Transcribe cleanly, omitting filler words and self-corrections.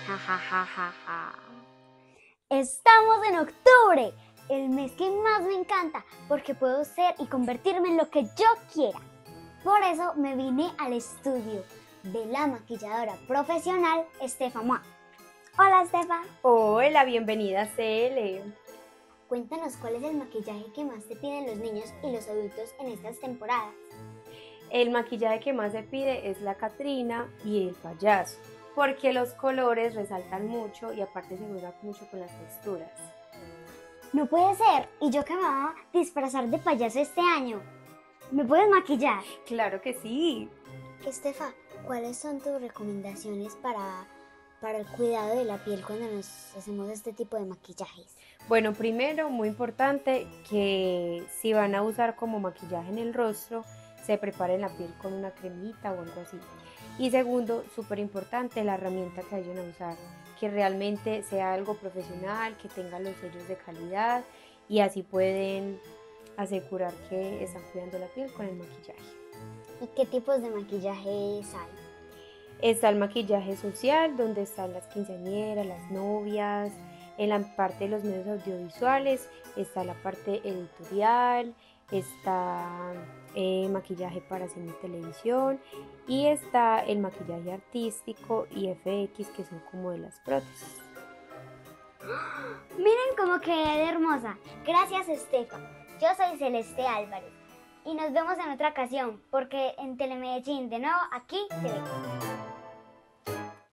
Ja, ja, ja, ja, ja. Estamos en octubre, el mes que más me encanta porque puedo ser y convertirme en lo que yo quiera. Por eso me vine al estudio de la maquilladora profesional Estefa Moa. Hola Estefa. Hola, bienvenida a CL. Cuéntanos cuál es el maquillaje que más te piden los niños y los adultos en estas temporadas. El maquillaje que más se pide es la Catrina y el payaso, porque los colores resaltan mucho y aparte se juega mucho con las texturas. No puede ser, y yo que me voy a disfrazar de payaso este año. ¿Me puedes maquillar? Claro que sí. Estefa, ¿cuáles son tus recomendaciones para el cuidado de la piel cuando nos hacemos este tipo de maquillajes? Bueno, primero, muy importante que si van a usar como maquillaje en el rostro, se preparen la piel con una cremita o algo así. Y segundo, súper importante, la herramienta que vayan a usar, que realmente sea algo profesional, que tenga los sellos de calidad y así pueden asegurar que están cuidando la piel con el maquillaje. ¿Y qué tipos de maquillajes hay? Está el maquillaje social, donde están las quinceañeras, las novias. En la parte de los medios audiovisuales está la parte editorial, está maquillaje para cine y televisión y está el maquillaje artístico y FX, que son como de las prótesis. Miren cómo quedé de hermosa. Gracias, Estefa. Yo soy Celeste Álvarez y nos vemos en otra ocasión porque en Telemedellín, de nuevo, aquí te veo.